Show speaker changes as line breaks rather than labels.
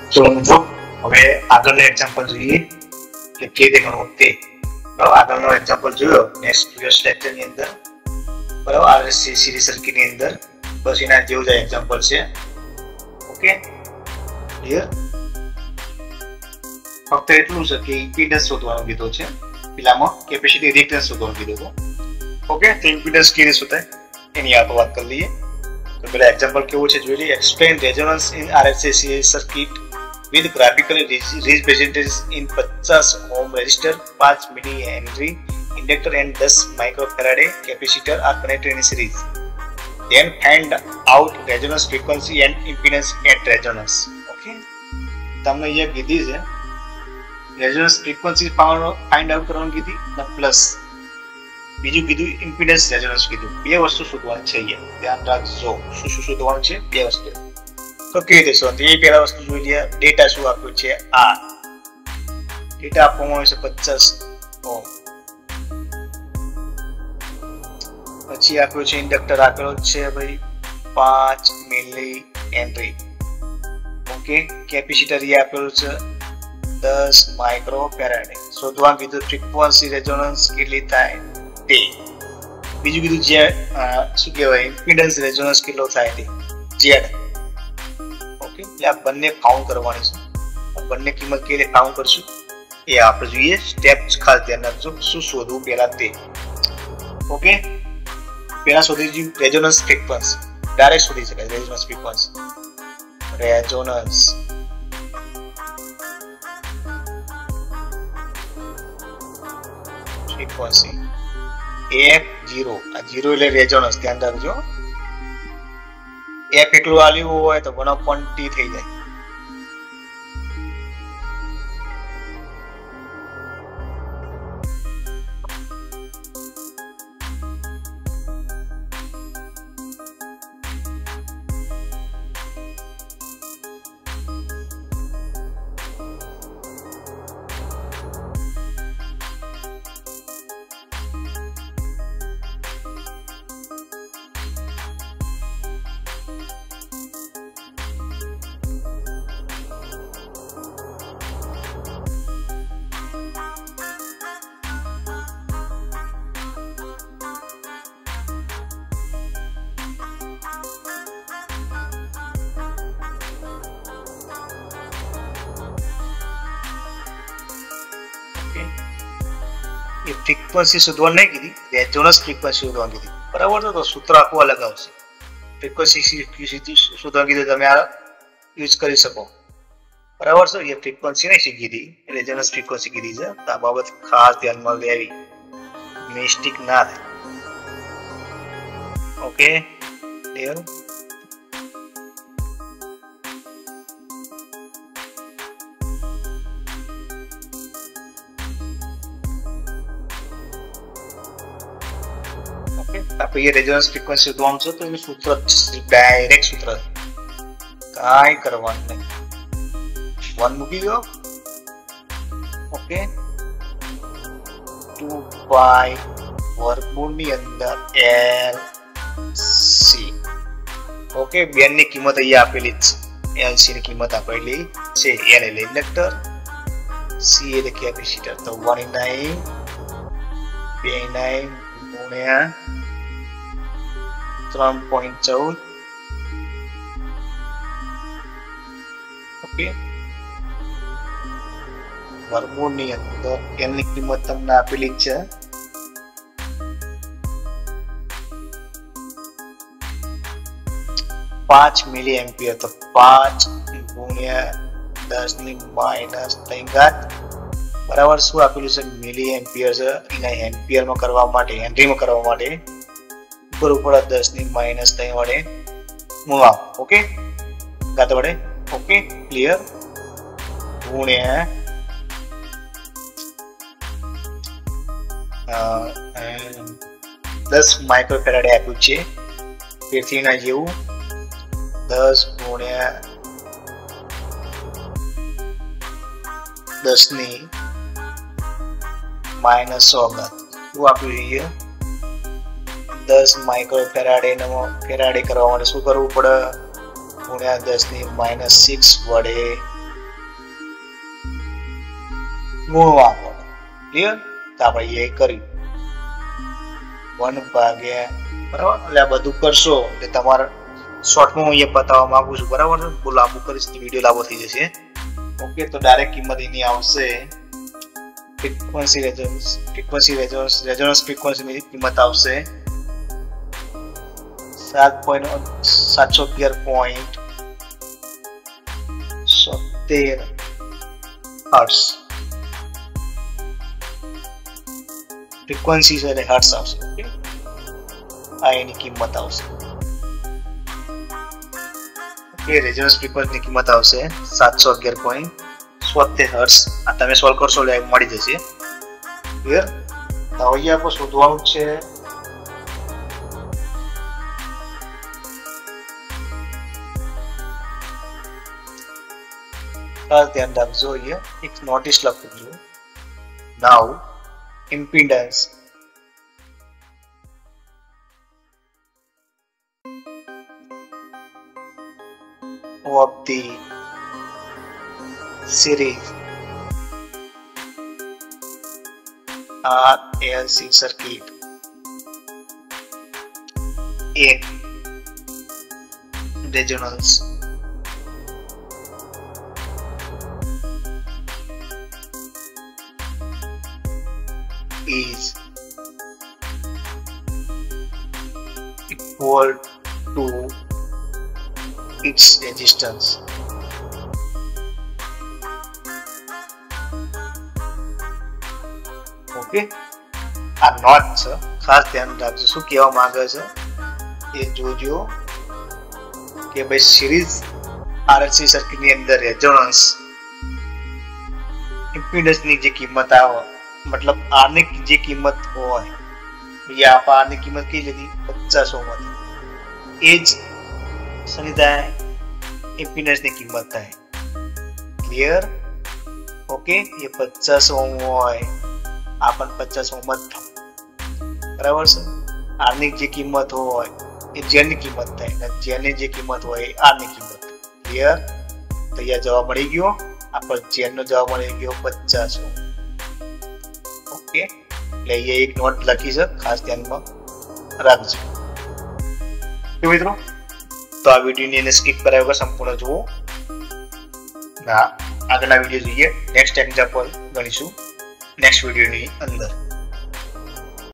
ચલો મિત્રો હવે આગળનું એક્ઝામ્પલ જોઈએ કે કેવી રીતે ગણવું તે. આગળનો એક્ઝામ્પલ જોયો નેક્સ્ટ પ્રીવિયસ લેક્ચર ની અંદર, બરાબર, આરએસસી સિરીઝ સર્કિટ ની અંદર. બસ એના જેવું જ એક્ઝામ્પલ છે. Okay, clear? ફક્ત એટલું છે કે ઇમ્પિડન્સ શોધવાનું કીધું છે, પેલામાં કેપેસિટી રિએક્ટન્સ શોધવાનું કીધું હતું. ઓકે, તો ઇમ્પિડન્સ કેવી રીતે શોધાય એની આપણે વાત કરી લઈએ. તો પેલા એક્ઝામ્પલ કેવું છે જોઈ લઈએ. Explain resonance in RSC series circuit with graphically represented in 50 ohm resistor, 5 millihenry inductor and 10 microfarad capacitor are connected in series. Then find out resonance frequency and impedance at resonance. Okay, તમને અહીંયા કીધી છે resonance frequency find out કરવાનું કીધી અને plus બીજું કીધું impedance resonance કીધું. બે વસ્તુ શોધવાની છે અહીંયા, ધ્યાન રાખજો. શું શોધવાનું છે? બે વસ્તુ. તો કેવી રીતે શોધે એ પહેલા વસ્તુ જોઈ લઈએ. ડેટા શું આપ્યું છે? આ ડેટા આપવામાં આવે છે 50 ઓહમ. પછી આપ્યો છે ઇન્ડક્ટર આપેલો છે ભાઈ 5 મિલી હેનરી. ઓકે, કેપેસિટર એ આપેલું છે 10 માઇક્રોફેરાડ. શોધવા કીધું ફ્રીક્વન્સી રેઝોનન્સ કેટલી થાય તે. બીજું કીધું જે શું કહેવાય ઇમ્પિડન્સ રેઝોનન્સ કેટલો થાય તે ઝેડ. આ બંને કાઉન્ટ કરવાની છે. બંને કિંમત કેવી રીતે કાઉન્ટ કરશું એ આપણે જોઈએ. સ્ટેપ ખાસ ધ્યાન રાખજો શું શોધવું પહેલા તે. ઓકે, પહેલા શોધી દીધું રેઝોનન્સ ફ્રીક્વન્સી. ડાયરેક્ટ શોધી શકાય resonance frequency. Resonance frequency F0. આ 0 એટલે રેઝોનન્સ, ધ્યાન રાખજો. F એટલું આલ્યું હોય તો 1/T થઈ જાય. ફ્રીક્વન્સી શોધવા નહીં કીધી, રેઝોનન્સ ફ્રીક્વન્સી શોધવા કીધી. બરાબર, તો સૂત્ર આખું અલગ આવશે. ફ્રીક્વન્સી શોધવા કીધું તમે આ યુઝ કરી શકો. બરાબર છે. એ ફ્રીક્વન્સી નહીં શીખી હતી, રેઝોનન્સ ફ્રીક્વન્સી કીધી છે. તો આ બાબત ખાસ ધ્યાનમાં લેવી, મિસ્ટેક ના થાય. Okay, clear? આપણે એ રેઝોનન્સ ફ્રીક્વન્સી શોધવાનું છે તો એનું સૂત્ર ડાયરેક્ટ સૂત્ર, કાંઈ કરવાનું નહીં. 1 મૂકી દો. ઓકે, 2π વર્ગમૂળની અંદર LC. ઓકે, બેન ની કિંમત અહીંયા આપેલી જ છે. LC ની કિંમત આપેલી છે. L એટલે ઇન્ડક્ટર, C એટલે કેપેસિટર. તો 1/9 2/9 ગુણ્યા 3.14. ઓકે, વર્ગમૂળની અંદર L ની કિંમત તમને આપેલી છે 5 મિલી એમ્પિયર. તો 5 ગુણ્યા 10 ની -3 ઘાત બરાબર શું આપેલું છે? મિલી એમ્પિયર છે. એના એમ્પિયરમાં કરવા માટે, હેનરીમાં કરવા માટે ઉપર 10 ની -3 વડે ગુણવા. ઓકે, ઘાત વડે. Okay, clear? ગુણ્યા 10 માઇક્રોફેરાડ આપ્યું છે. તેથી ના જેવું 10 ગુણ્યા 10 ની -100 ઘાત. શું આપ્યું છે? 10 માઇક્રોફેરાડે કરવા માટે શું કરવું પડે? ગુણ્યા 10 ની -6 વડે ગુણવા પડે. ક્લિયર? તો આપણે એ કર્યું 1 ભાગ્યા, બરાબર. એટલે આ બધું કરશો એટલે તમારે શોર્ટમાં હું અહીંયા બતાવવા માંગુ છું, બરાબર. બહુ લાંબુ કરીશ તો વિડીયો લાંબો થઈ જશે. ઓકે, તો ડાયરેક્ટ કિંમત એની આવશે ફ્રીક્વન્સી રેઝોનન્સ ફ્રીક્વન્સીની કિંમત આવશે 711.77 હર્ટ્ઝ. ફ્રીક્વન્સી છે એટલે હર્ટ્ઝ આવશે. ઓકે, આ એની કિંમત આવશે. ઓકે, રેઝોનન્સ ફ્રીક્વન્સીની કિંમત આવશે 711.77 હર્ટ્ઝ. આ તમે સોલ્વ કરશો એટલે મળી જશે. ક્લિયર? તો અહીંયા આપણે શોધવાનું છે ધ્યાન રાખજો, અહીંયા એક નોટિસ લખું છું. Now impedance of the series RLC circuit in resonance is equal to its resistance. Okay, આ નોટ છે, ખાસ ધ્યાન રાખજો. શું કહેવા માંગે છે એ જોજો કે ભાઈ સિરીઝ આરએલસી સર્કિટની અંદર રેઝોનન્સ ઇમ્પિડન્સની જે કિંમત આવે, મતલબ આર ની જે કિંમત હોય, આપણે આર ની કિંમત કઈ લીધી 50 ઓહ્મ હતી, એ જ શની થાય ઇમ્પિડન્સ ની કિંમત થાય. ક્લિયર? ઓકે, એ 50 ઓહ્મ હોય, આ પણ 50 ઓહ્મ જ થાય, બરાબર છે. આર ની જે કિંમત હોય એ જેન ની કિંમત થાય, અને જેન ની જે કિંમત હોય એ આર ની કિંમત. ક્લિયર? તો અહીંયા જવાબ મળી ગયો. આપણે જેન નો જવાબ મળી ગયો 50 ઓહ્મ. ઓકે, એટલે અહીંયા એક નોટ લખી છે, ખાસ ધ્યાનમાં રાખજો. તો મિત્રો, તો આ વિડીયોની એને સ્કીપ કર્યા વગર સંપૂર્ણ જુઓ. આગળના વિડીયો જોઈએ, નેક્સ્ટ એક્ઝામ્પલ ગણીશું નેક્સ્ટ વિડીયોની અંદર.